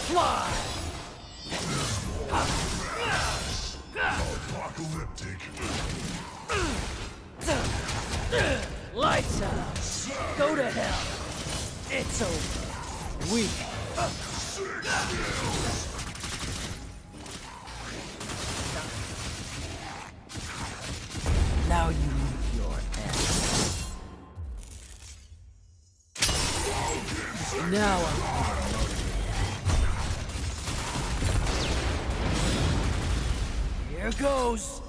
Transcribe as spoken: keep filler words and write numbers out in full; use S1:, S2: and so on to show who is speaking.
S1: Fly!
S2: Apocalyptic.
S1: Lights out! Go to hell! It's over. We... Now you meet your end. Now I'm... Here goes!